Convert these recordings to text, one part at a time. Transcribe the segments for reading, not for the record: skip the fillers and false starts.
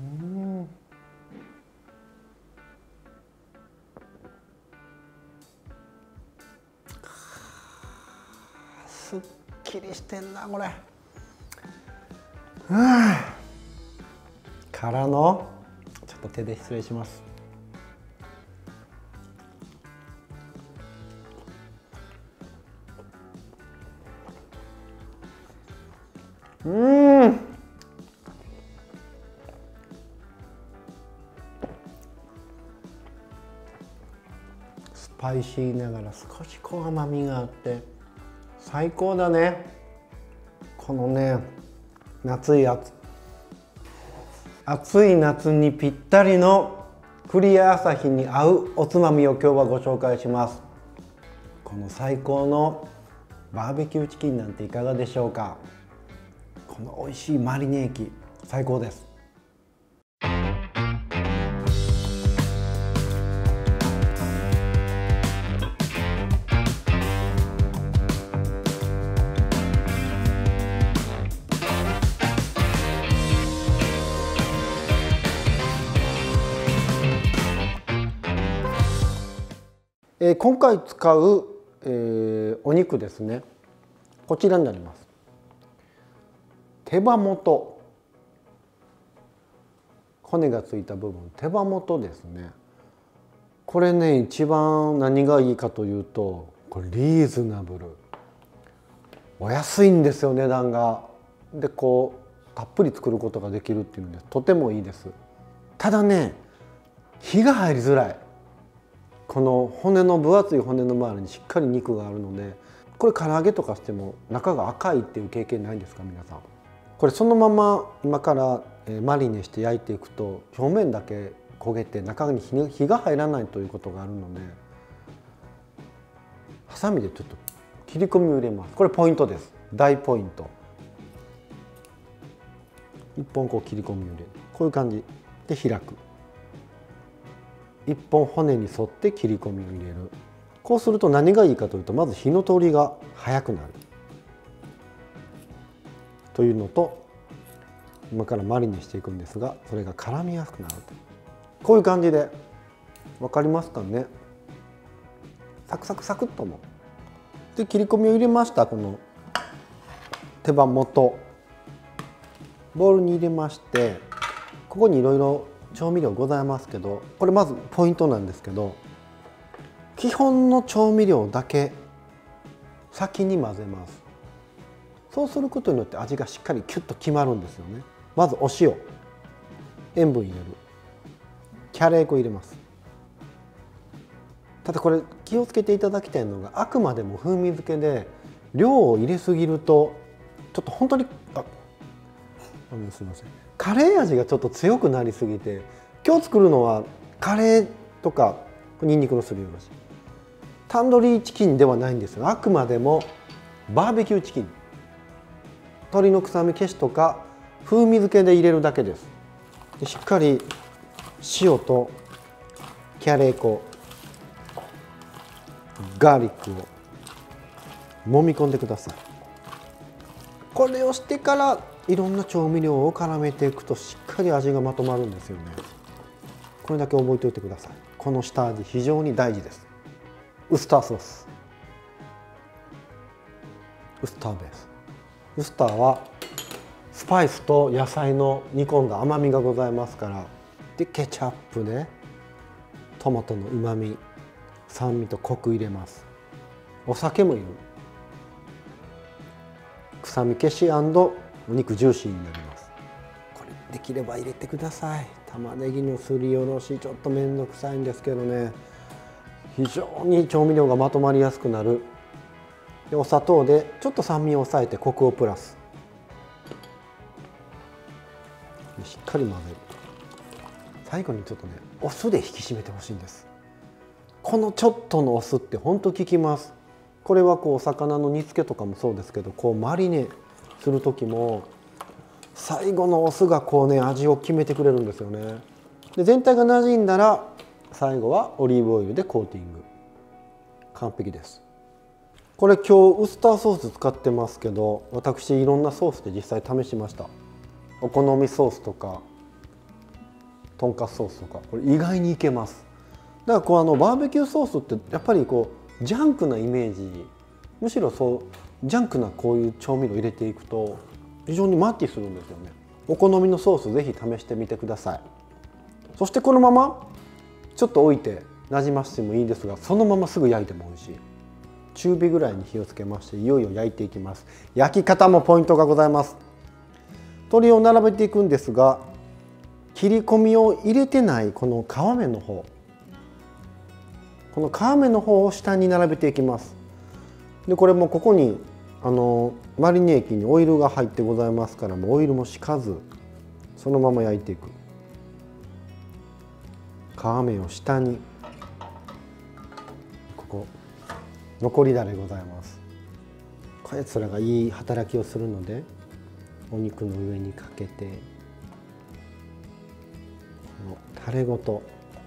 すっきりしてんなこれ。からのちょっと手で失礼します。スパイシーながら少しこう甘みがあって最高だね。このね暑い夏にぴったりのクリア朝日に合うおつまみを今日はご紹介します。この最高のバーベキューチキンなんていかがでしょうか。この美味しいマリネ液最高です。今回使う、お肉ですね、こちらになります。手羽元、骨がついた部分、手羽元ですね。これね一番何がいいかというと、これリーズナブル、お安いんですよ値段が。でこうたっぷり作ることができるっていうのでとてもいいです。ただね火が入りづらい。この骨の分厚い骨の周りにしっかり肉があるので、これ唐揚げとかしても中が赤いっていう経験ないですか皆さん。これそのまま今からマリネして焼いていくと表面だけ焦げて中に火が入らないということがあるので、ハサミでちょっと切り込みを入れます。これポイントです。大ポイント。一本こう切り込みを入れる、こういう感じで開く。一本骨に沿って切り込みを入れる。こうすると何がいいかというと、まず火の通りが早くなるというのと、今からマリネしていくんですが、それが絡みやすくなると。こういう感じで分かりますかね。サクサクサクっとも。で切り込みを入れました。この手羽元ボウルに入れまして、ここにいろいろ調味料ございますけど、これまずポイントなんですけど、基本の調味料だけ先に混ぜます。そうすることによって味がしっかりキュッと決まるんですよね。まずお塩、塩分入れる、キャレー粉入れます。ただこれ気をつけていただきたいのが、あくまでも風味付けで量を入れすぎるとちょっと本当にすみません、カレー味がちょっと強くなりすぎて、今日作るのはカレーとかニンニクのすりおろし、タンドリーチキンではないんですよ。あくまでもバーベキューチキン、鶏の臭み消しとか風味付けで入れるだけです。でしっかり塩とキャレー粉、ガーリックを揉み込んでください。これをしてからいろんな調味料を絡めていくとしっかり味がまとまるんですよね。これだけ覚えておいてください。この下味非常に大事です。ウスターソース、ウスターベース。ウスターはスパイスと野菜の煮込んだ甘みがございますから。でケチャップでトマトのうまみ、酸味とコク入れます。お酒もいる。臭み消し&お肉ジューシーになります。これできれば入れてください。玉ねぎのすりおろしちょっと面倒くさいんですけどね、非常に調味料がまとまりやすくなる。でお砂糖でちょっと酸味を抑えてコクをプラス。でしっかり混ぜる。最後にちょっとねお酢で引き締めてほしいんです。このちょっとのお酢ってほんと効きます。これはこうお魚の煮付けとかもそうですけど、こうマリネする時も最後のお酢がこうね味を決めてくれるんですよね。で全体が馴染んだら最後はオリーブオイルでコーティング。完璧です。これ今日ウスターソース使ってますけど、私いろんなソースで実際試しました。お好みソースとかとんかつソースとかこれ意外にいけます。だからこうバーベキューソースってやっぱりこうジャンクなイメージ、むしろそうジャンクなこういう調味料入れていくと非常にマッチするんですよね。お好みのソースぜひ試してみてください。そしてこのままちょっと置いてなじませてもいいですが、そのまますぐ焼いても美味しい。中火ぐらいに火をつけまして、いよいよ焼いていきます。焼き方もポイントがございます。鶏を並べていくんですが、切り込みを入れてないこの皮目の方、この皮目の方を下に並べていきます。でこれもここにマリネ液にオイルが入ってございますから、もうオイルもしかずそのまま焼いていく。皮目を下に、ここ残りだれございます。こやつらがいい働きをするので、お肉の上にかけてこのタレごと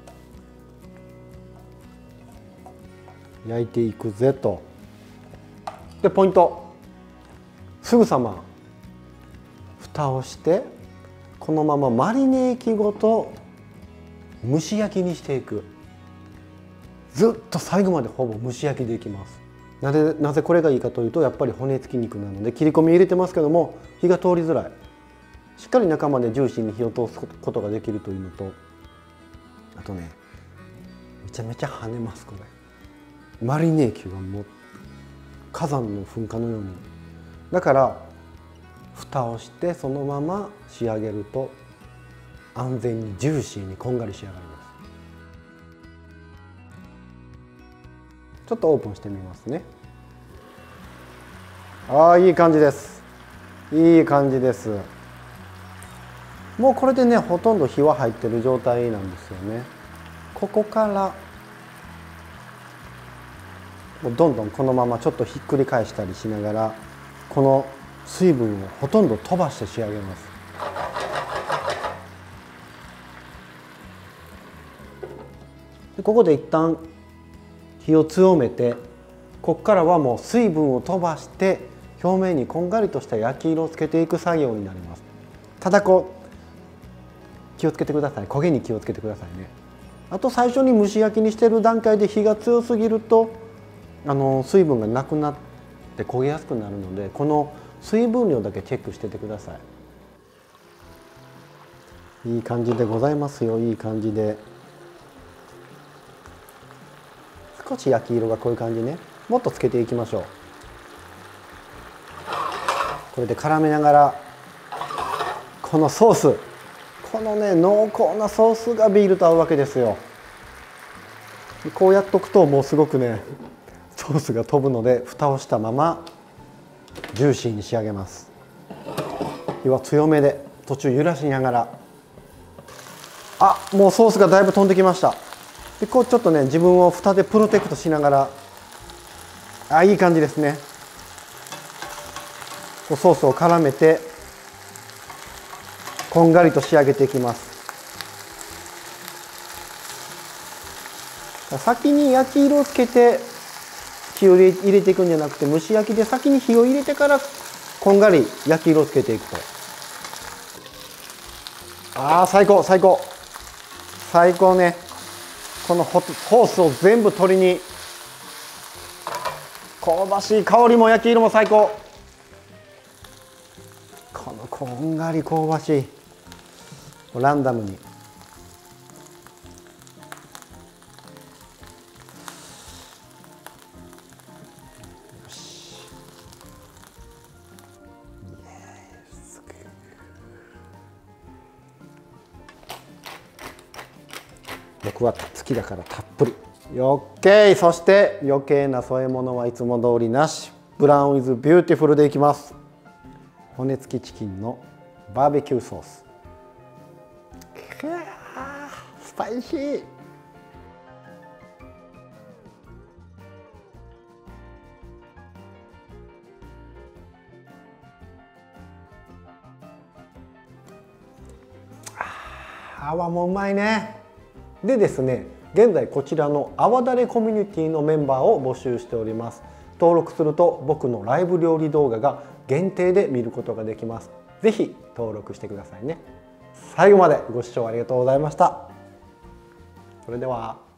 焼いていくぜと。でポイント、すぐさま蓋をしてこのままマリネ液ごと蒸し焼きにしていく。ずっと最後までほぼ蒸し焼きでいきます。なぜこれがいいかというと、やっぱり骨付き肉なので切り込み入れてますけども火が通りづらい。しっかり中までジューシーに火を通すことができるというのと、あとね、めちゃめちゃ跳ねます。これマリネ液がもう火山の噴火のように。だから蓋をしてそのまま仕上げると安全にジューシーにこんがり仕上がります。ちょっとオープンしてみますね。いい感じです。いい感じです。もうこれでね、ほとんど火は入ってる状態なんですよね。ここからもうどんどんこのままちょっとひっくり返したりしながら、この水分をほとんど飛ばして仕上げます。でここで一旦火を強めて、ここからはもう水分を飛ばして表面にこんがりとした焼き色をつけていく作業になります。ただ気をつけてください。焦げに気をつけてくださいね。あと最初に蒸し焼きにしている段階で火が強すぎると水分がなくなって焦げやすくなるので、この水分量だけチェックしててください。いい感じでございますよ。いい感じで。少し焼き色がこういう感じね。もっとつけていきましょう。これで絡めながら、このソース、このね濃厚なソースがビールと合うわけですよ。こうやっとくともうすごくねソースが飛ぶので、蓋をしたままジューシーに仕上げます。火は強めで途中揺らしながら、もうソースがだいぶ飛んできました。でちょっとね自分を蓋でプロテクトしながら、いい感じですね。ソースを絡めてこんがりと仕上げていきます。先に焼き色をつけて火を入れていくんじゃなくて、蒸し焼きで先に火を入れてからこんがり焼き色をつけていくと、最高最高最高ね。このホースを全部取りに、香ばしい香りも焼き色も最高。このこんがり香ばしい、ランダムに。僕は好きだからたっぷり。OK。そして余計な添え物はいつも通りなし。ブラウンイズビューティフルでいきます。骨付きチキンのバーベキューソース。スパイシー。泡もうまいね。でですね、現在こちらの泡だれコミュニティのメンバーを募集しております。登録すると僕のライブ料理動画が限定で見ることができます。ぜひ登録してくださいね。 最後までご視聴ありがとうございました。それでは。